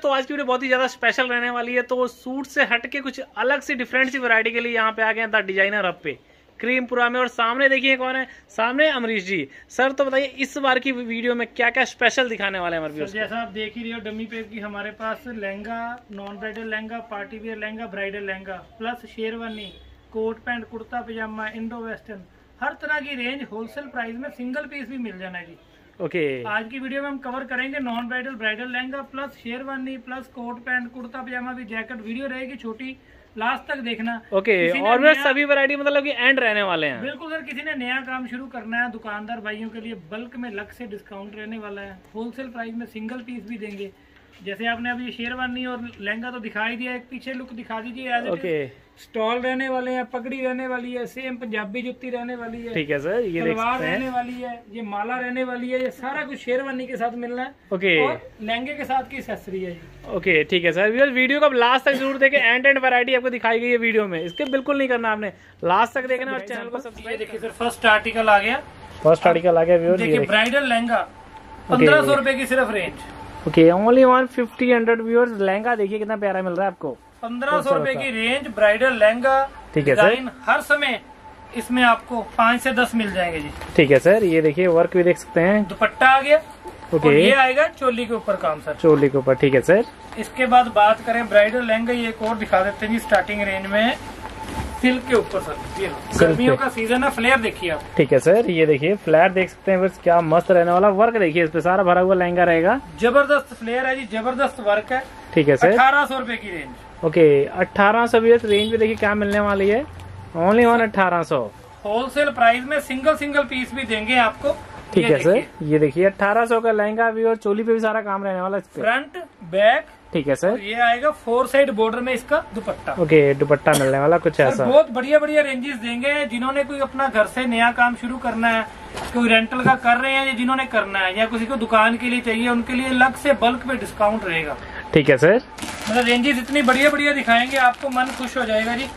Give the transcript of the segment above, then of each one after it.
तो आज की वीडियो बहुत ही ज्यादा स्पेशल रहने वाली है। तो सूट से हटके कुछ अलग सी डिफरेंट सी वैरायटी के लिए यहाँ पे आ गए हैं द डिजाइनर हब पे क्रीमपुरा में। और सामने देखिए कौन है, सामने अमरीश जी। सर तो बताइए इस बार की वीडियो में क्या क्या स्पेशल दिखाने वाले हैं हमारे व्यूअर्स को? जैसा आप देख ही रहे हो डमी पे की हमारे पास lehenga, non bridal lehenga, party wear lehenga, bridal lehenga plus sherwani, coat pant, kurta pyjama, Indo western, हर तरह की रेंज होलसेल प्राइस में सिंगल पीस भी मिल जाना है जी। ओके आज की वीडियो में हम कवर करेंगे non bridal bridal lehenga plus sherwani plus coat pant, kurta pyjama भी, जैकेट। वीडियो रहेगी छोटी, लास्ट तक देखना। ओके और भी सभी वैरायटी मतलब कि एंड रहने वाले हैं। बिल्कुल सर, किसी ने नया काम शुरू करना है दुकानदार भाइयों के लिए बल्क में लग से डिस्काउंट रहने वाला है। होलसेल प्राइस में सिंगल पीस भी देंगे। जैसे आपने अभी शेरवानी और लहंगा तो दिखाई दिया, एक पीछे लुक दिखा दीजिए। ओके स्टॉल रहने वाले हैं, पगड़ी रहने वाली है, सेम पंजाबी जुत्ती रहने वाली है, ठीक है सर, ये तलवार रहने वाली है, ये माला रहने वाली है। ये सारा कुछ शेरवानी के साथ मिलना है। ओके और लहंगे के साथ की एक्सेसरी है जी। ओके ठीक है सर, वीडियो को लास्ट तक जरूर देखें। एंड वैरायटी आपको दिखाई गई है वीडियो में, इसके बिल्कुल नहीं करना आपने, लास्ट तक देखना और चैनल को सब्सक्राइब। देखिए सर, फर्स्ट आर्टिकल आ गया। फर्स्ट आर्टिकल आ गया। देखिए ब्राइडल लहंगा 1500 रुपए की सिर्फ range. Okay only 150 viewers. Lehenga देखिए कितना प्यारा मिल रहा है आपको, 1500 रुपए की रेंज ब्राइडल लहंगा। ठीक है सर, हर समय इसमें आपको 5 से 10 मिल जाएंगे जी। ठीक है सर, ये देखिए वर्क भी देख सकते हैं। दुपट्टा आ गया। ओके ये आएगा चोली के ऊपर काम सर, चोली के ऊपर। ठीक है सर, इसके बाद बात करें ब्राइडल लहंगा, ये एक और दिखा देते हैं जी। स्टार्टिंग रेंज में सिल्क के ऊपर सर, ये गर्मियों का सीजन है। फ्लेयर देखिए आप। ठीक है सर, ये देखिए फ्लैट देख सकते हैं, बस क्या मस्त रहने वाला। वर्क देखिए, इस पे सारा भरा हुआ लहंगा रहेगा। जबरदस्त फ्लेयर है जी, जबरदस्त वर्क है। ठीक है सर, 1800 रुपए की रेंज। ओके 1800 रेंज में देखिए क्या मिलने वाली है। ओनली 1800 होलसेल प्राइस में सिंगल पीस भी देंगे आपको। ठीक है सर, ये देखिए 1800 का लहंगा भी, और चोली पे भी सारा काम रहने वाला इस पे। Front back. ठीक है सर, ये आएगा 4 साइड बॉर्डर में इसका दुपट्टा। ओके दुपट्टा मिलने वाला कुछ ऐसा। बहुत बढ़िया रेंजेस देंगे। जिन्होंने कोई अपना घर से नया काम शुरू करना है, कोई रेंटल का कर रहे हैं या जिन्होंने करना है, या किसी को दुकान के लिए चाहिए, उनके लिए अलग से बल्क में डिस्काउंट रहेगा। ठीक है सर, मतलब रेंजेस इतनी बढ़िया दिखाएंगे, आपको मन खुश हो जाएगा जी।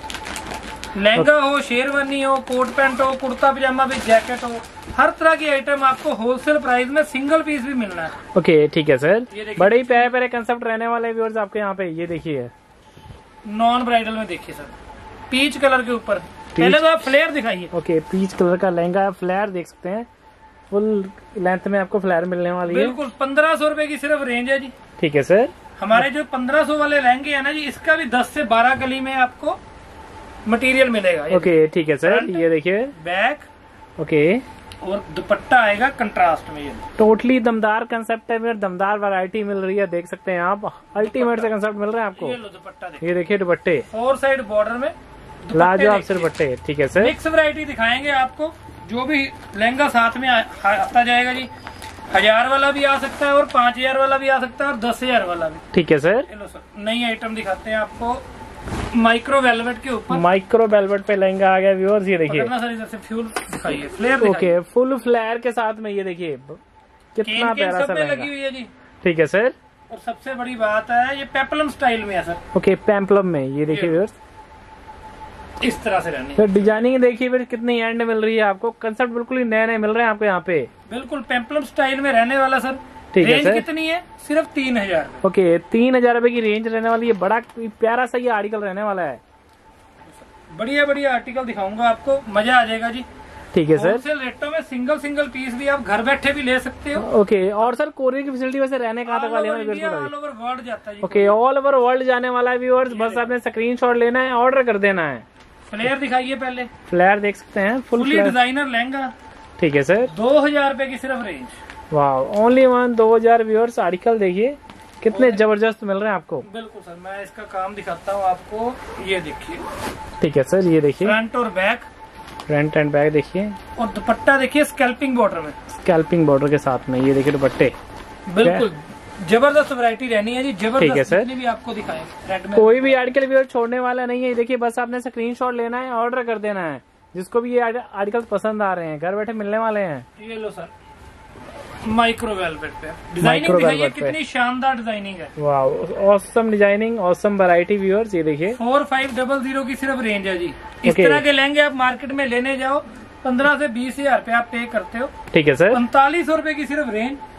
लहंगा हो, शेरवानी हो, कोट पैंट हो, कुर्ता पजामा भी, जैकेट हो, हर तरह की आइटम आपको होलसेल प्राइस में सिंगल पीस भी मिलना है। ओके ठीक है सर, बड़े ही प्यारे प्यारे कंसेप्ट रहने वाले व्यूअर्स आपके यहाँ पे। ये देखिए नॉन ब्राइडल में देखिए सर, पीच कलर के ऊपर। पहले तो आप फ्लेयर दिखाइए। ओके पीच कलर का लहंगा, फ्लेयर देख सकते हैं, फुल लेंथ में आपको फ्लेयर मिलने वाली है। बिल्कुल 1500 रुपए की सिर्फ रेंज है जी। ठीक है सर, हमारे जो 1500 वाले लहंगे है ना जी, इसका भी 10 से 12 कली में आपको मटेरियल मिलेगा। ओके ठीक है सर, ये देखिए बैक। ओके और दुपट्टा आएगा कंट्रास्ट में। ये टोटली दमदार कंसेप्ट है, दमदार वैरायटी मिल रही है, देख सकते हैं आप। अल्टीमेट से कंसेप्ट मिल रहा है आपको। ये लो दुपट्टा देखिए, ये देखिए दुपट्टे 4 साइड बॉर्डर में लाजवाब से दुपट्टे। ठीक है सर, मिक्स वैरायटी दिखाएंगे आपको। जो भी लहंगा साथ में आता जाएगा जी। 1000 वाला भी आ सकता है और 5000 वाला भी आ सकता है और 10000 वाला भी। ठीक है सर, चलो सर, नई आइटम दिखाते हैं आपको। माइक्रो वेलवेट के ऊपर, माइक्रो वेलवेट पे लहंगा आ गया व्यूअर्स। ये देखिए सर, इधर से फ्यूल दिखाइए, फ्लेयर ओके फुल फ्लेयर के साथ में। ये देखिए कितना प्यारा सा लगी हुई है जी। ठीक है सर, और सबसे बड़ी बात है, ये पेपलम स्टाइल में है सर। ओके पेम्पलम में। ये देखिए व्यूअर्स इस तरह से रहनी है। फिर डिजाइनिंग देखिए फिर कितनी एंड मिल रही है आपको। कंसेप्ट बिल्कुल ही नए मिल रहे हैं आपको यहाँ पे। बिल्कुल पेम्पलम स्टाइल में रहने वाला सर। ठीक है रेंज सर, कितनी है? सिर्फ 3000। ओके 3000 रुपए की रेंज रहने वाली है। बड़ा प्यारा सा ये आर्टिकल रहने वाला है। बढ़िया आर्टिकल दिखाऊंगा आपको, मजा आ जाएगा जी। ठीक है सर, होलसेल रेटों में सिंगल पीस भी आप घर बैठे भी ले सकते हो। ओके और सर कोरियर की फैसिलिटी वैसे रहने कहाँ तक वाली है? ऑल ओवर वर्ल्ड जाता है। ओके ऑल ओवर वर्ल्ड जाने वाला है व्यूअर्स। बस आपने स्क्रीनशॉट लेना है, ऑर्डर कर देना है। फ्लेयर दिखाइए पहले। फ्लेयर देख सकते हैं, फुली डिजाइनर लहंगा। ठीक है सर, 2000 रुपए की सिर्फ रेंज। वाह ओनली 2000 व्यूअर्स। आर्टिकल देखिए कितने जबरदस्त मिल रहे हैं आपको। बिल्कुल सर, मैं इसका काम दिखाता हूँ आपको। ये देखिए। ठीक है सर, ये देखिए फ्रंट और बैक, फ्रंट एंड बैक देखिए। और दुपट्टा देखिए स्कैल्पिंग बॉर्डर में, स्कैल्पिंग बॉर्डर के साथ में। ये देखिए दुपट्टे बिल्कुल जबरदस्त वैरायटी रहनी है जी। जबरदस्त। ठीक है सर, भी आपको दिखाएं रेड में। कोई भी आर्टिकल व्यूअर छोड़ने वाला नहीं है। देखिए बस आपने स्क्रीनशॉट लेना है, ऑर्डर कर देना है। जिसको भी ये आर्टिकल पसंद आ रहे हैं घर बैठे मिलने वाले हैं। ये लो सर, माइक्रो वेलवेट पे डिजाइनिंग दिखाइए, कितनी शानदार डिजाइनिंग है। वाह awesome designing, awesome variety viewers. ये देखिए 4500 की सिर्फ रेंज है जी। इस तरह के लहंगे आप मार्केट में लेने जाओ 15 से 20 हजार रुपए आप पे करते हो। ठीक है सर, 4500 रुपए की सिर्फ रेंज।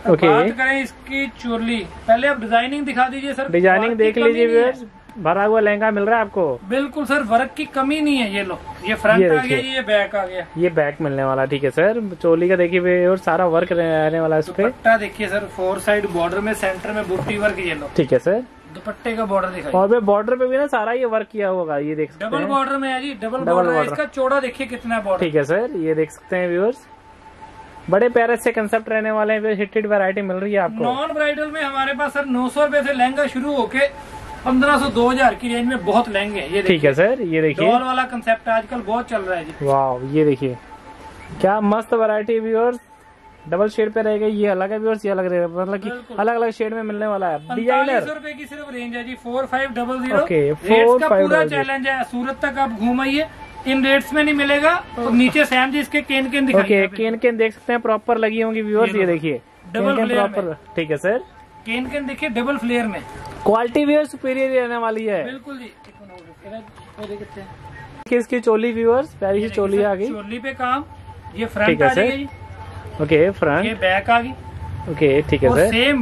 ओके, बात करें इसकी चोली, पहले आप डिजाइनिंग दिखा दीजिए सर। डिजाइनिंग देख लीजिए व्यूअर्स, भरा हुआ लहंगा मिल रहा है आपको। बिल्कुल सर, वर्क की कमी नहीं है। ये लो, ये फ्रंट आ गया, ये बैक आ गया, ये बैक मिलने वाला। ठीक है सर, चोली का देखिए और सारा वर्क रहने वाला इस पे। दुपट्टा देखिए सर, 4 साइड बॉर्डर में सेंटर में बुट्टी वर्क, ये लो। ठीक है सर, दुपट्टे का बॉर्डर दिखाइए। और बॉर्डर पे भी ना सारा ये वर्क किया होगा, ये देख सकते हैं। डबल बॉर्डर में है जी, डबल बॉर्डर है। इसका चौड़ा देखिए कितना बॉर्डर। ठीक है सर, ये देख सकते हैं व्यूअर्स, बड़े प्यारे से कंसेप्ट रहने वाले हैं। हिटेड वैरायटी मिल रही है आपको। नॉन ब्राइडल में हमारे पास सर 900 रुपए से लहंगा शुरू होके 1500 2000 की रेंज में बहुत लहंगे हैं। ये ठीक है सर, ये देखिए डॉल वाला कंसेप्ट आजकल बहुत चल रहा है जी। वाह, ये देखिए क्या मस्त वैरायटी व्यूअर्स, डबल शेड पे रहेगा। ये अलग है व्यूअर्स, ये अलग रहेगा, मतलब कि अलग अलग शेड में मिलने वाला है। डिजाइनर 4500 रुपए की सिर्फ रेंज है जी, 4500। ओके, रेट्स का पूरा चैलेंज है। सूरत तक आप घूमाइए, इन रेट्स में नहीं मिलेगा। और नीचे सैम जी इसके केन केन दिखाइए। ओके, केन केन देख सकते हैं, प्रॉपर लगी होंगी व्यूअर्स, ये देखिए डबल प्रॉपर। ठीक है सर, केन केन देखिए डबल फ्लेयर में, क्वालिटी व्यूअर्स सुपीरियर रहने वाली है। बिल्कुल जी। इसकी चोली व्यूअर्स, प्यारी सी चोली आ गई। चोली पे काम, ये फ्रंट आ जाएगा जी। ओके, फ्रंट, ये बैक आ गई। ओके, ठीक है sir. Same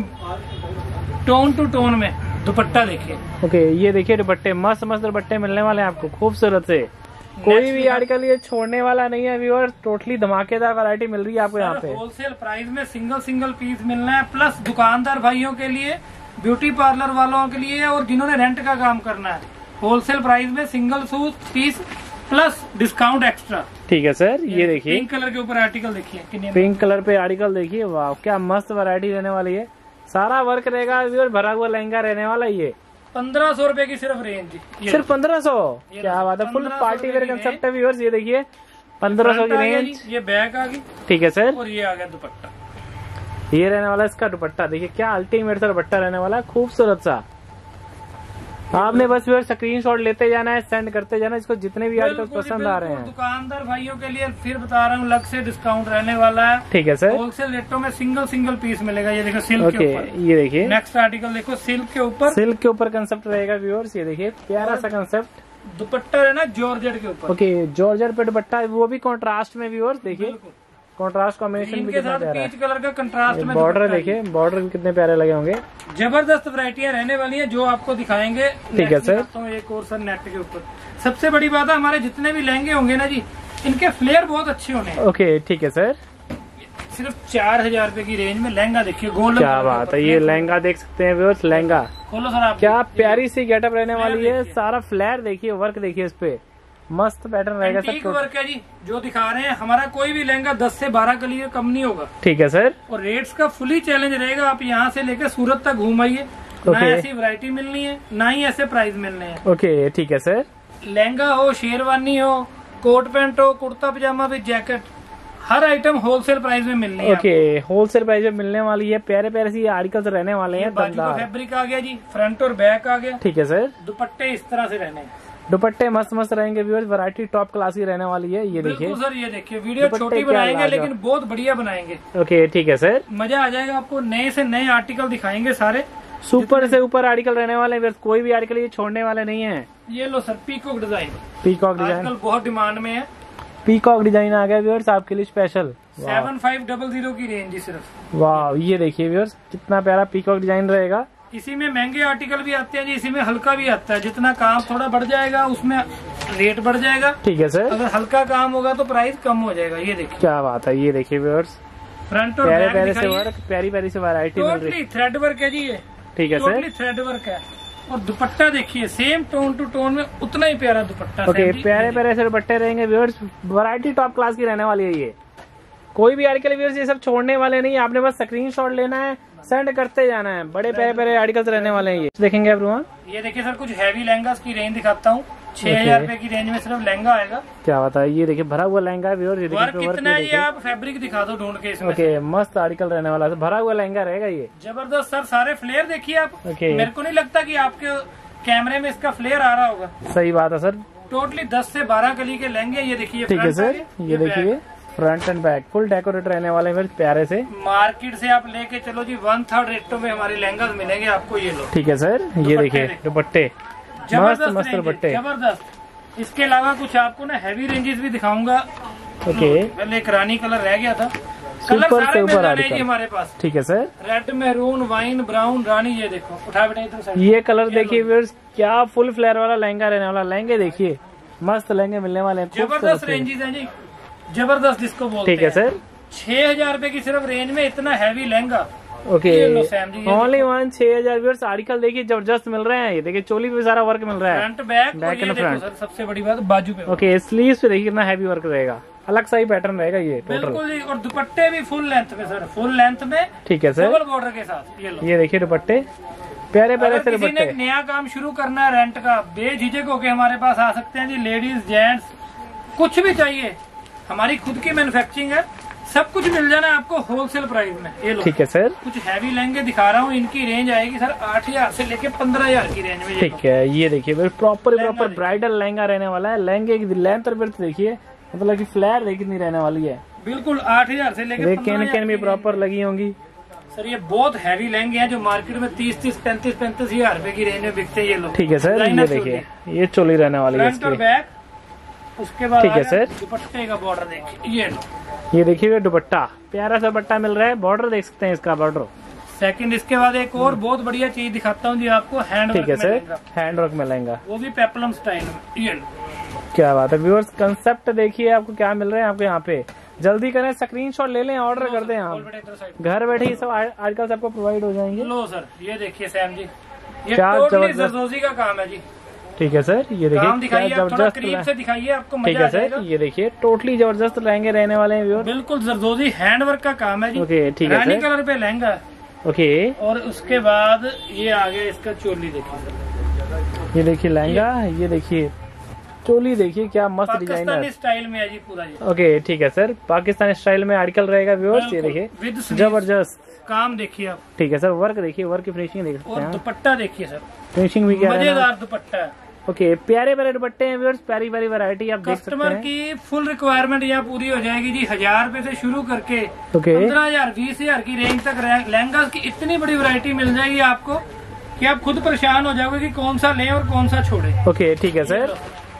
tone to tone में दुपट्टा देखिए। ओके, ये देखिए दुपट्टे, मस्त मस्त दुपट्टे मिलने वाले हैं आपको खूबसूरत से। कोई भी आर्टिकल ये छोड़ने वाला नहीं है व्यूअर, टोटली धमाकेदार वैरायटी मिल रही है आपको यहाँ पे। होलसेल प्राइस में सिंगल पीस मिलना है, प्लस दुकानदार भाइयों के लिए, ब्यूटी पार्लर वालों के लिए और जिन्होंने रेंट का काम करना है, होलसेल प्राइस में single piece plus discount extra. ठीक है सर, ये देखिए पिंक कलर के ऊपर आर्टिकल देखिए, पिंक कलर पे आर्टिकल देखिए। वाह, क्या मस्त वैरायटी रहने वाली है। सारा वर्क रहेगा व्यूअर, भरा हुआ लहंगा रहने वाला ये। 1500 रुपए की सिर्फ रेंज, सिर्फ 1500। क्या बात है, फुल पार्टी वेयर कंसेप्ट है व्यूअर्स, ये देखिए 1500 की रेंज। ये बैग आ गई। ठीक है सर, और ये आ गया दुपट्टा, ये रहने वाला इसका दुपट्टा। देखिए क्या अल्टीमेट सा दुपट्टा रहने वाला है, खूबसूरत सा। आपने बस व्यूअर स्क्रीनशॉट लेते जाना है, सेंड करते जाना, इसको जितने भी आर्टिकल पसंद आ रहे हैं। दुकानदार भाइयों के लिए फिर बता रहा हूँ, अलग से डिस्काउंट रहने वाला है। ठीक है सर, होलसेल रेटों में सिंगल पीस मिलेगा। ये देखो सिल्क ओके, के ऊपर। ये देखिए नेक्स्ट आर्टिकल देखो, सिल्क के ऊपर, सिल्क के ऊपर कंसेप्ट रहेगा व्यूअर्स, ये देखिए प्यारा सा कंसेप्ट। दुपट्टा है ना जॉर्जेट के ऊपर। ओके, जॉर्जेट पे दुपट्टा, वो भी कॉन्ट्रास्ट में व्यूअर्स, देखिए कॉन्ट्रास्ट कॉम्बिनेशन भी कितना प्यारा है। पीच कलर का कंट्रास्ट में बॉर्डर देखिए, बॉर्डर भी कितने प्यारे लगे होंगे। जबरदस्त वैरायटियां रहने वाली है जो आपको दिखाएंगे। ठीक है सर, तो एक और सर नेट के ऊपर सबसे बड़ी बात है, हमारे जितने भी लहंगे होंगे ना जी, इनके फ्लेयर बहुत अच्छे होने हैं। ओके, ठीक है सर, सिर्फ 4000 रुपए की रेंज में लहंगा देखिए, गोल्ड। क्या बात है, ये लहंगा देख सकते हैं व्यूअर्स, लहंगा खोलो सर आप, क्या प्यारी सी गेटअप रहने वाली है। सारा फ्लेयर देखिए, वर्क देखिए, इस पे मस्त पैटर्न रहेगा सर। वर्क है जी जो दिखा रहे हैं। हमारा कोई भी लहंगा 10 से 12 कली कम नहीं होगा। ठीक है सर, और रेट्स का फुली चैलेंज रहेगा। आप यहाँ से लेकर सूरत तक घूमाइए, ना ऐसी वैरायटी मिलनी है, ना ही ऐसे प्राइस मिलने हैं। ओके, ठीक है सर, लहंगा हो, शेरवानी हो, कोट पैंट हो, कुर्ता पजामा विद जैकेट, हर आइटम होलसेल प्राइस में मिलनी है। ओके, होलसेल प्राइस में मिलने वाली है। प्यारे प्यारे सी आर्टिकल्स रहने वाले हैं। बाजू का फैब्रिक आ गया जी, फ्रंट और बैक आ गया। ठीक है सर, दुपट्टे इस तरह से रहने हैं। दुपट्टे मस्त मस्त रहेंगे व्यूअर्स, वैरायटी टॉप क्लास की रहने वाली है। ये देखिए सर, ये देखिए वीडियो छोटी बनाएंगे लेकिन बहुत बढ़िया बनाएंगे। ओके, ठीक है सर, मजा आ जाएगा आपको। नए से नए आर्टिकल दिखाएंगे सारे, सुपर से ऊपर आर्टिकल रहने वाले हैं। कोई भी आर्टिकल ये छोड़ने वाले नहीं है। ये लो sir, peacock design, peacock design आजकल बहुत डिमांड में है। पीकॉक डिजाइन आ गया व्यूअर्स आपके लिए स्पेशल। 7500 की रेंज सिर्फ। वाह, ये देखिए व्यूअर्स कितना प्यारा पीकॉक डिजाइन रहेगा। इसी में महंगे आर्टिकल भी आते हैं जी, इसी में हल्का भी आता है। जितना काम थोड़ा बढ़ जाएगा उसमें रेट बढ़ जाएगा। ठीक है सर, अगर हल्का काम होगा तो प्राइस कम हो जाएगा। ये देखिए क्या बात है, ये देखिए व्यूअर्स, फ्रंट और प्यारे बैक प्यारे से दिखाइए। वर्क, प्यारी प्यारी से वैरायटी मिल रही है। टोटली थ्रेड वर्क है जी, ये ठीक है सर, टोटली थ्रेड वर्क है। और दुपट्टा देखिए, सेम टोन टू टोन में उतना ही प्यारा दुपट्टा। ओके, प्यारे प्यारे से दुपट्टे रहेंगे व्यूअर्स, वैरायटी टॉप क्लास की रहने वाली है। ये कोई भी आर्टिकल व्यूअर्स ये सब छोड़ने वाले नहीं, आपने बस स्क्रीनशॉट लेना है, सेंड करते जाना है। बड़े प्यारे प्यारे आर्टिकल्स रहने वाले हैं। ये देखेंगे एवरीवन, ये देखिए सर, कुछ हैवी लहंगा की रेंज दिखाता हूँ। 6000 रुपए की रेंज में सिर्फ लहंगा आएगा। क्या बात है, ये देखिए भरा हुआ लहंगा है व्यूअर्स, ये वर्क कितना है, ये आप फैब्रिक दिखा दो ढूंढ के इसमें। ओके, मस्त आर्टिकल रहने वाला है, भरा हुआ लहंगा रहेगा ये। जबरदस्त सर, सारे फ्लेयर देखिए आप। ओके, मेरे को नहीं लगता कि आपके कैमरे में इसका फ्लेयर आ रहा होगा। सही बात है सर, टोटली 10 से 12 कली के लहंगे। ये देखिए, ठीक है सर, ये देखिए front and back full decorate रहने वाले हैं प्यारे से। मार्केट से आप लेके चलो जी 1/3 रेटों में हमारे लहंगा मिलेंगे आपको। ये लो, ठीक है सर, ये देखिए दुपट्टे मस्त मस्त दुपट्टे, जबरदस्त। इसके अलावा कुछ आपको ना हैवी रेंजेस भी दिखाऊंगा। ओके, पहले एक रानी कलर रह गया था, कलर सुपर सारे मिल सुपर जाने जी आर्टिकल। हमारे पास। ठीक है sir, red, maroon, wine, brown, रानी, ये देखो उठा बेटा इधर साइड। ये कलर देखिए व्यूअर्स, क्या फुल फ्लेयर वाला लहंगा रहने वाला। लहंगे देखिए, मस्त लहंगे मिलने वाले हैं, जबरदस्त रेंजेस हैं जी, जबरदस्त जिसको बोलते हैं। ठीक है सर, 6,000 रुपए की सिर्फ रेंज में इतना हैवी लहंगा। ओके, ये लो सैम जी, ये ओनली 6,000 व्यूअर्स। आर्टिकल देखिए जबरदस्त मिल रहे हैं। ये देखिए चोली पे सारा वर्क मिल रहा है, फ्रंट बैक, बैक और ये एंड देखो फ्रंट। सर सबसे बड़ी बात बाजू पे। ओके, स्लीव्स पे देखिए कितना हैवी वर्क रहेगा, अलग सा ही पैटर्न रहेगा ये टोटल। बिल्कुल जी, और दुपट्टे भी फुल लेंथ में सर, फुल लेंथ में, ठीक है सर, डबल बॉर्डर के साथ। ये लो, ये देखिए दुपट्टे, प्यारे प्यारे से अगर किसी ने दुपट्टे। एक नया काम शुरू करना है रेंट का, बेझिझक होके हमारे पास आ सकते हैं जी। लेडीज, जेंट्स, कुछ भी चाहिए, हमारी खुद की मैन्युफैक्चरिंग है, सब कुछ मिल जाना है आपको होलसेल प्राइस में। ये लो, ठीक है सर, कुछ हैवी लहंगे दिखा रहा हूँ, इनकी रेंज आएगी सर 8,000 से लेके 15,000 की रेंज में। ये लो। ठीक है, ये देखिए प्रॉपर लहंगा प्रॉपर देखिए। ब्राइडल लहंगा रहने वाला है। लहंगे की लेंथ और ब्रेड्थ देखिए, मतलब कि फ्लेयर देखिए कितनी रहने वाली है। बिल्कुल 8,000 से लेके कैन 15,000 कैन भी की प्रॉपर रेंज लगी होंगी। में। सर ये बहुत हैवी लहंगे हैं जो मार्केट में 30-30, 35-35 हजार रुपए की रेंज में बिकते हैं। ये लोग, ठीक है सर, ये देखिए ये चोली रहने वाली है फ्रंट और इसकी। बैक। उसके बाद ठीक है आ गया सर। दुपट्टे का बॉर्डर देखिए, ये लो। ये देखिए दुपट्टा, प्यारा सा दुपट्टा मिल रहा है। बॉर्डर देख सकते हैं इसका, बॉर्डर। सेकंड, इसके बाद एक और बहुत बढ़िया चीज दिखाता हूँ जी आपको, हैंड ठीक है वर्क में सर, लहंगा, हैंड वर्क में लहंगा, वो भी पेपलम स्टाइल में। ये लो, क्या बात है व्यूअर्स। कंसेप्ट देखिए आपको क्या मिल रहे हैं आपको यहाँ पे। जल्दी करें, स्क्रीनशॉट ले लें, ऑर्डर कर दें खोल आप। बेटा इधर साइड। घर बैठे ही सब आजकल सबको प्रोवाइड हो जाएंगे। लो सर, ये देखिए सैम जी, ये क्या टोटली जबरदस्त। जरदोजी का काम है जी। ठीक है सर, ये देखिए काम क्या दिखाइए, आप थोड़ा जबरदस्त करीब से दिखाइए, आपको ठीक मजा है आ जाएगा। सर, ये देखिए टोटली जबरदस्त लहंगे रहने वाले हैं व्यूअर्स। बिल्कुल जरदोजी हैंड वर्क का काम है जी। ओके, ठीक है रानी सर। कलर पे लहंगा है। ओके, और उसके बाद ये आ गया इसका चोली देखिए सर, ये देखिए लहंगा, ये देखिए चोली देखिए क्या मस्त पाकिस्तानी डिजाइनर। स्टाइल में है जी पूरा ये। ओके, ठीक है सर, पाकिस्तानी स्टाइल में आर्टिकल रहेगा व्यूअर्स। ये बिल्कुल, देखिए with sleeves। जबरदस्त, काम देखिए आप, ठीक है सर। वर्क देखिए, वर्क की फिनिशिंग देख सकते और हैं। दुपट्टा देखिए सर, फिनिशिंग भी क्या है। मजेदार दुपट्टा है। ओके, प्यारे प्यारे दुपट्टे हैं व्यूअर्स, प्यारी प्यारी वैरायटी आप देख सकते कस्टमर हैं। की फुल रिक्वायरमेंट यहाँ पूरी हो जाएगी जी। 1,000 रुपए से शुरू करके ओके, 15,000, 20,000 की रेंज तक लहंगा की इतनी बड़ी वैरायटी मिल जाएगी आपको कि आप खुद परेशान हो जाओगे कि कौन सा लें और कौन सा छोड़े। ओके, ठीक है सर।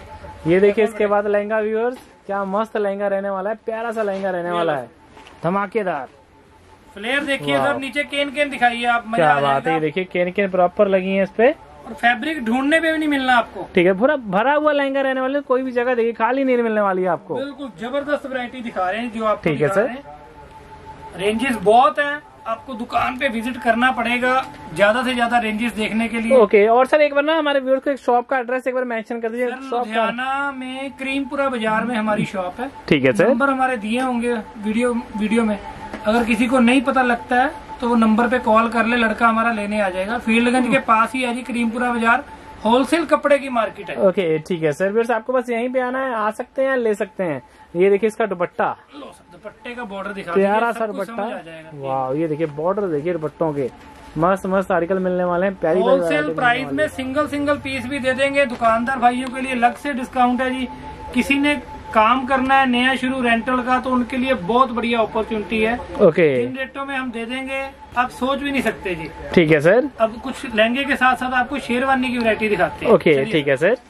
ये देखिए इसके बाद लहंगा व्यूअर्स, क्या मस्त लहंगा रहने वाला है, प्यारा सा लहंगा रहने वाला है, धमाकेदार। फ्लेयर देखिए वाह। सर, नीचे केन केन दिखाइए आप, मजा क्या आ बात है, जाएगा। ये देखिए केन केन प्रॉपर लगी है इस पे। और फैब्रिक ढूंढने पे भी नहीं मिलना आपको। ठीक है, पूरा भरा हुआ लहंगा रहने वाला है, कोई भी जगह देखिए खाली नहीं मिलने वाली है आपको। बिल्कुल जबरदस्त वैरायटी दिखा रहे हैं जो आपको ठीक है दिखा सर। रहे हैं। रेंजेस बहुत हैं, आपको दुकान पे विजिट करना पड़ेगा ज्यादा से ज्यादा रेंजेस देखने के लिए। ओके, और सर एक बार ना हमारे व्यूअर्स को एक शॉप का एड्रेस एक बार मेंशन कर दीजिए। सर शॉप का, लुधियाना में क्रीमपुरा बाजार में हमारी शॉप है। ठीक है सर। नंबर हमारे दिए होंगे वीडियो में, अगर किसी को नहीं पता लगता है तो वो नंबर पे कॉल कर ले, लड़का हमारा लेने आ जाएगा। फील्डगंज के पास ही है जी क्रीमपुरा बाजार, होलसेल कपड़े की मार्केट है। ओके, ठीक है सर। व्यूअर्स आपको बस यहीं पे आना है, आ सकते हैं, ले सकते हैं। ये देखिए इसका दुपट्टा, लो सर, दुपट्टे का बॉर्डर दिखा प्यारा दीजिए, सा सब कुछ दुपट्टा। समझ आ जाएगा। वाह, ये देखिए बॉर्डर देखिए दुपट्टों के, मस्त मस्त आर्टिकल मिलने वाले हैं, प्यारी प्यारी होलसेल variety प्राइस मिलने में वाली सिंगल पीस भी दे देंगे। दुकानदार भाइयों के लिए अलग से डिस्काउंट है जी। किसी ने काम करना है नया शुरू रेंटल का, तो उनके लिए बहुत बढ़िया अपॉर्चुनिटी है। है। ओके, इन रेटों में हम दे देंगे, आप सोच भी नहीं सकते जी। ठीक है सर। अब कुछ लहंगे के साथ साथ आपको शेरवानी की वैरायटी दिखाते हैं। ओके, चलिए। ठीक है सर।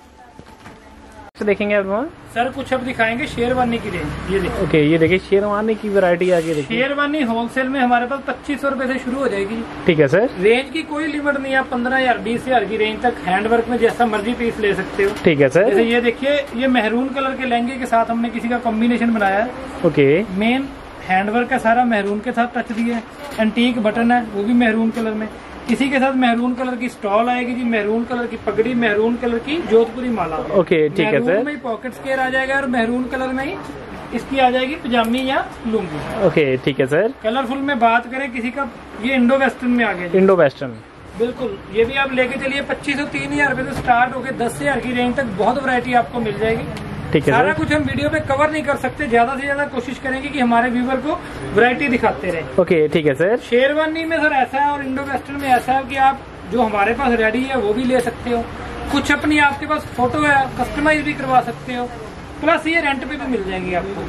तो देखेंगे अब हम। सर कुछ अब दिखाएंगे शेरवानी की रेंज। ये देखिए, ओके, ये देखिए शेरवानी की वैरायटी आगे देखिए। शेरवानी होलसेल में हमारे पास 2500 रुपए से शुरू हो जाएगी। ठीक है सर, रेंज की कोई लिमिट नहीं है, आप 15,000, 20,000 की रेंज तक हैंडवर्क में जैसा मर्जी पीस ले सकते हो। ठीक है जैसे सर। ये देखिए, ये मेहरून कलर के लहंगे के साथ हमने किसी का कॉम्बिनेशन बनाया है। ओके, मेन हैंडवर्क का सारा मेहरून के साथ टच दिया है। एंटीक बटन है, वो भी मेहरून कलर में। किसी के साथ मेहरून कलर की स्टॉल आएगी जी, मेहरून कलर की पगड़ी, मेहरून कलर की जोधपुरी माला। ओके, ठीक है मेहरून सर। में ही पॉकेट स्केयर आ जाएगा और मेहरून कलर में ही इसकी आ जाएगी पजामी या लुंगी। ओके, ठीक है सर। कलरफुल में बात करें किसी का, ये इंडो वेस्टर्न में आ गया जी। इंडो वेस्टर्न, बिल्कुल, ये भी आप लेके चलिए 2500 3,000 रुपए से स्टार्ट होकर 10,000 की रेंज तक बहुत वैरायटी आपको मिल जाएगी। ठीक है सारा सर। कुछ हम वीडियो पे कवर नहीं कर सकते, ज्यादा से ज्यादा कोशिश करेंगे कि हमारे व्यूवर को वैरायटी दिखाते रहे। ओके, ठीक है सर। शेरवानी में सर ऐसा है और इंडो वेस्टर्न में ऐसा है कि आप जो हमारे पास रेडी है वो भी ले सकते हो, कुछ अपनी आपके पास फोटो है कस्टमाइज भी करवा सकते हो, प्लस ये रेंट पे भी मिल जाएंगी आपको।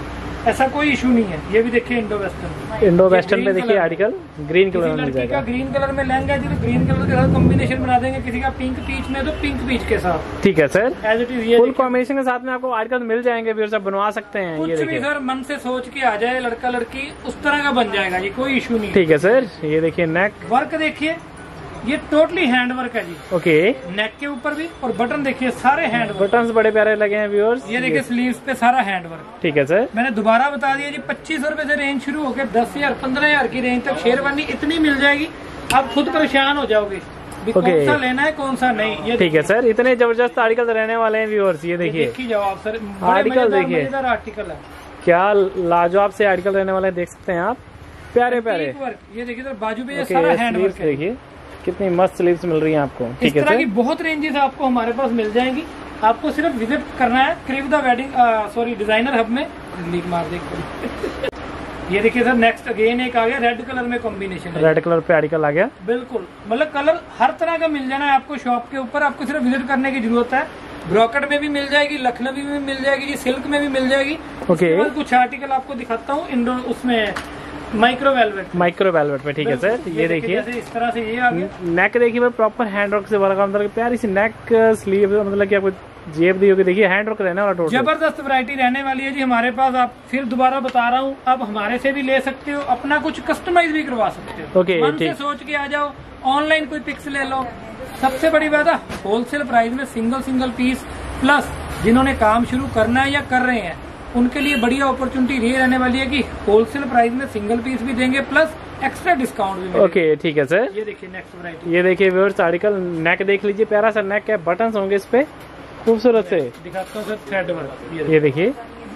ऐसा कोई इशू नहीं है। ये भी देखिए इंडो वेस्टर्न, इंडो वेस्टर्न पे देखिए आर्टिकल ग्रीन कलर में मिल लड़की जाएगा। का ग्रीन कलर में लहंगा जी, तो ग्रीन कलर के साथ कॉम्बिनेशन बना देंगे। किसी का पिंक पीच में तो पिंक पीच के साथ, ठीक है सर। एज इट इज ये फुल कॉम्बिनेशन के साथ में आपको आर्टिकल मिल जाएंगे, व्यूअर्स आप बनवा सकते हैं। ये कुछ भी देखिए सर मन से सोच के आ जाए लड़का लड़की, उस तरह का बन जाएगा जी, कोई इशू नहीं। ठीक है सर। ये देखिए नेक वर्क देखिए, ये टोटली हैंड वर्क है जी। ओके, नेक के ऊपर भी, और बटन देखिए सारे हैंड वर्क। बटन्स बड़े प्यारे लगे हैं व्यूअर्स। ये देखिए स्लीव्स पे सारा हैंड वर्क। ठीक है सर। मैंने दोबारा बता दिया जी, 2500 रुपए से रेंज शुरू होकर 10,000 15,000 की रेंज तक शेरवानी इतनी मिल जाएगी, आप खुद परेशान हो जाओगे भी Okay. कौन सा लेना है कौन सा नहीं। ये ठीक है सर। इतने जबरदस्त आर्टिकल रहने वाले हैं व्यूअर्स। ये देखिए देखिए जाओ आप सर, आर्टिकल देखिए। मजेदार आर्टिकल है, क्या लाजवाब से आर्टिकल रहने वाले हैं, देख सकते हैं आप, प्यारे प्यारे। Antique work। ये देखिए सर बाजू पे ये ओके, सारा हैंड स्लीव्स वर्क है। देखिए कितनी मस्त स्लीव्स मिल रही हैं आपको। इस ठीक है तरह की सर। बहुत रेंजेस आपको हमारे पास मिल जाएंगी। आपको सिर्फ विजिट करना है क्रिव the wedding sorry designer hub में। लीक मार दे। ये देखिए सर नेक्स्ट अगेन एक आ गया रेड कलर में कॉम्बिनेशन है। रेड कलर पे आर्टिकल आ गया। बिल्कुल, मतलब कलर हर तरह का मिल जाना है आपको शॉप के ऊपर। आपको सिर्फ विजिट करने की जरूरत है। ब्रोकेट में भी मिल जाएगी, लखनवी में भी मिल जाएगी जी, सिल्क में भी मिल जाएगी। ओके, कुछ आर्टिकल आपको दिखाता हूँ इंडो उसमें माइक्रो वेलवेट। माइक्रो वेलवेट पे। ठीक है सर। ये देखिए जैसे इस तरह से ये आ गया। नेक देखिए प्रॉपर हैंड वर्क से वर्क अंदर प्यारी सी नेक स्लीव, मतलब कि आपको जेब दी होगी। देखिए हैंड वर्क रहने वाला टोटल। जबरदस्त वैरायटी रहने वाली है जी हमारे पास। आप फिर दोबारा बता रहा हूँ, आप हमारे से भी ले सकते हो, अपना कुछ कस्टमाइज भी करवा सकते हो। ओके, मन से ठीक। सोच के आ जाओ, ऑनलाइन कोई पिक्स ले लो। सबसे बड़ी बात है होलसेल प्राइस में सिंगल पीस, प्लस जिन्होंने काम शुरू करना है या कर रहे हैं उनके लिए बढ़िया अपॉर्चुनिटी ये रहने वाली है कि होलसेल प्राइस में सिंगल पीस भी देंगे, प्लस एक्स्ट्रा डिस्काउंट भी मिलेगा। ओके, ठीक है सर। ये देखिए नेक्स्ट वैरायटी। ये देखिए व्यूअर्स आर्टिकल नेक देख लीजिए, प्यारा सा नेक है, बटन्स होंगे इस पे खूबसूरत से। दिखाता हूँ सर थ्रेड वर्क। ये देखिए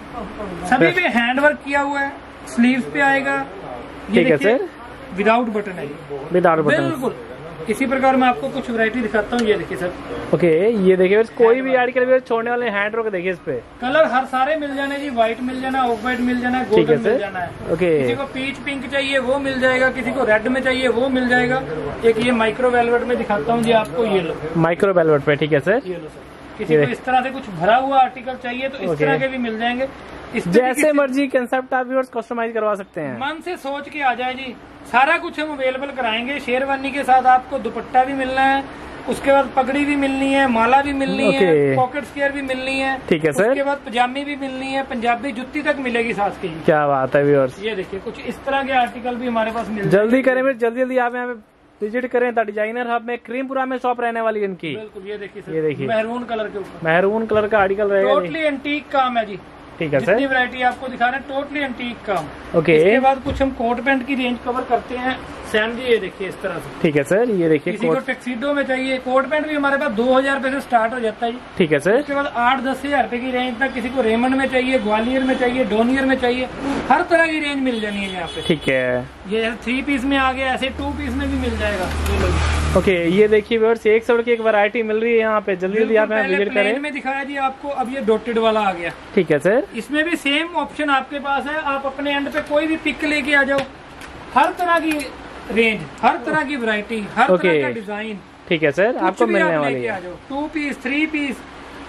सभी पे हैंड वर्क किया हुआ है, स्लीव्स पे आएगा। ये ठीक है देखिए, सर। विदाउट बटन है, विदाउट बटन। बिल्कुल इसी प्रकार मैं आपको कुछ वैरायटी दिखाता हूँ। ये देखिए सर, ओके, ये देखिए कोई भी आर्टिकल छोड़ने वाले हैंड वर्क देखिए इस पे। कलर हर सारे मिल जाने जी, व्हाइट मिल जाना, ऑफ व्हाइट मिल जाना, ठीक है गोल्डन सर। मिल जाना है। ओके, किसी को पीच पिंक चाहिए वो मिल जाएगा, किसी को रेड में चाहिए वो मिल जाएगा। एक ये माइक्रो वेलवेट में दिखाता हूँ जी आपको, ये लो माइक्रो वेलवेट पे। ठीक है सर। ये लो सर। किसी को इस तरह से कुछ भरा हुआ आर्टिकल चाहिए तो इस तरह के भी मिल जाएंगे। जैसे मर्जी कंसेप्ट आप व्यूअर्स कस्टमाइज करवा सकते हैं। मन से सोच के आ जाए जी, सारा कुछ हम अवेलेबल कराएंगे। शेरवानी के साथ आपको दुपट्टा भी मिलना है, उसके बाद पगड़ी भी मिलनी है, माला भी मिलनी है, पॉकेट स्क्वायर भी मिलनी है। ठीक है सर। उसके बाद पजामी भी मिलनी है, पंजाबी जुत्ती तक मिलेगी साथ की। क्या बात है व्यूअर्स। ये देखिए कुछ इस तरह के आर्टिकल भी हमारे पास मिल जल्दी करें, जल्दी आप यहाँ पे विजिट करें। द डिजाइनर हब में क्रीमपुरा में शॉप रहने वाली है इनकी। बिल्कुल, ये देखिए सर, ये देखिए मैरून कलर के ऊपर मैरून कलर का आर्टिकल रहेगा। टोटली एंटीक काम है जी। ठीक है जितनी सर। वैरायटी आपको दिखा रहे हैं टोटली एंटीक काम। ओके, इसके बाद कुछ हम कोट पैंट की रेंज कवर करते हैं। सैम जी ये देखिए इस तरह से। ठीक है सर। ये देखिए किसी को टैक्सीडो में चाहिए, कोट पैंट भी हमारे पास 2,000 रुपए से स्टार्ट हो जाता है जी। ठीक है सर। उसके बाद 8-10 हजार रुपए की रेंज तक किसी को रेमंड में चाहिए, ग्वालियर में चाहिए, डोनियर में चाहिए, हर तरह की रेंज मिल जानी है यहाँ पे। ठीक है। ये 3 पीस में आ गया, ऐसे 2 पीस में भी मिल जाएगा। ओके, ये देखिए व्यूअर्स एक से बढ़ के एक वैरायटी मिल रही है यहाँ पे। जल्दी आप यहाँ विजिट करें। प्लेन में दिखाया जी आपको, अब ये डॉटेड वाला आ गया। ठीक है सर। इसमें भी सेम ऑप्शन आपके पास है, आप अपने एंड पे कोई भी पिक लेके आ जाओ। हर तरह की रेंज, हर तरह की वैरायटी, हर तरह का डिजाइन। ठीक है सर, आपको मिलने वाली है। 2 पीस, 3 पीस,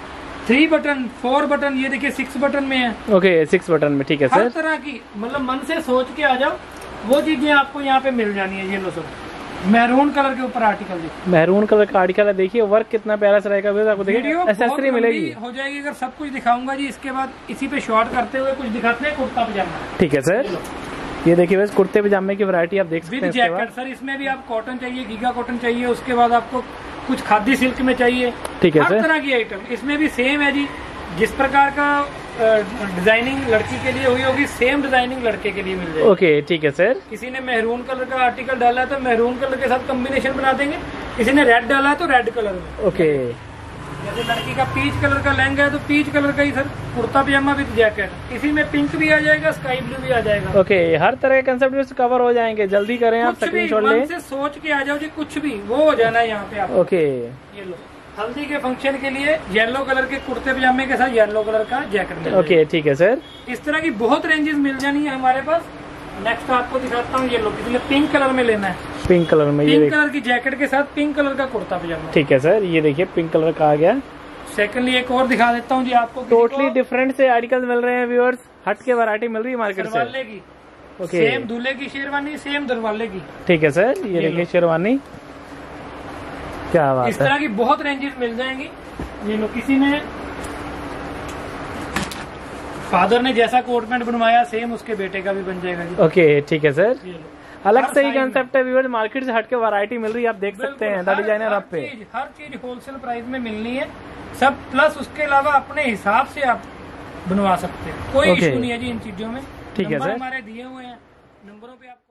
3 बटन, 4 बटन, ये देखिए 6 बटन में है। ओके, 6 बटन में। ठीक है हर सर। तरह की, मतलब मन से सोच के आ जाओ, वो चीजें आपको यहाँ पे मिल जानी है। ये लो सर, मैरून कलर के ऊपर आर्टिकल देखिए, मैरून कलर का आर्टिकल है। देखिए वर्क कितना प्यारा सा रहेगा। आपको देखिए वीडियो एक्सेसरी मिलेगी। हो जाएगी अगर सब कुछ दिखाऊंगा जी। इसके बाद इसी पे शॉर्ट करते हुए कुछ दिखाते हैं कुर्ता पजामा। ठीक है सर। ये देखिए बस कुर्ते पजामे की वैरायटी आप देख सकते विद हैं। जैकेट सर, इसमें भी आप कॉटन चाहिए, गीगा कॉटन चाहिए, उसके बाद आपको कुछ खादी सिल्क में चाहिए। ठीक है हर सर। तरह की आइटम इसमें भी सेम है जी। जिस प्रकार का डिजाइनिंग लड़की के लिए हुई होगी, सेम डिजाइनिंग लड़के के लिए मिल जाएगी। ओके, ठीक है सर। किसी ने मैरून कलर का आर्टिकल डाला है तो मैरून कलर के साथ कॉम्बिनेशन बना देंगे। किसी ने रेड डाला है तो रेड कलर में। ओके, जैसे लड़की का पीच कलर का लहंगा है तो पीच कलर का ही sir kurta pyjama with jacket. किसी में पिंक भी आ जाएगा, स्काई ब्लू भी आ जाएगा। ओके, हर तरह के कंसेप्ट कवर हो जाएंगे। जल्दी करें आप, कुछ भी स्क्रीनशॉट मन लें। से सोच के आ जाओ जी, कुछ भी वो हो जाना है यहाँ पे आप। ओके, ये लो, हल्दी के फंक्शन के लिए येलो कलर के कुर्ते पजामे के साथ येलो कलर का जैकेट मिल जाएगा। ओके, ठीक है सर। इस तरह की बहुत रेंजेस मिल जानी है हमारे पास। नेक्स्ट आपको दिखाता हूँ, ये लो, किसी ने पिंक कलर में लेना है, पिंक कलर में। ये पिंक कलर की जैकेट के साथ पिंक कलर का कुर्ता पजामा। ठीक है सर। ये देखिए पिंक कलर का आ गया। सेकंडली एक और दिखा देता हूँ जी आपको। टोटली डिफरेंट से आर्टिकल मिल रहे हैं व्यूअर्स। हट के वैरायटी मिल रही है मार्केट से। दरवाले की सेम दूल्हे की शेरवानी, सेम दरवाले की। ठीक है सर, ये देखिए शेरवानी, क्या बात है। इस तरह की बहुत रेंजेस मिल जाएंगी। ये लो, किसी ने फादर ने जैसा कोट पैंट बनवाया सेम उसके बेटे का भी बन जाएगा जी। ओके ठीक है सर, अलग से ही size कंसेप्ट है व्यूअर्स, मार्केट से हटके वैरायटी मिल रही है, आप देख सकते हैं द डिजाइनर हब पे। हर चीज होलसेल प्राइस में मिलनी है सब, प्लस उसके अलावा अपने हिसाब से आप बनवा सकते हैं, कोई इशू नहीं है जी इन चीजों में। ठीक है सर, हमारे दिए हुए हैं, नंबरों पे आप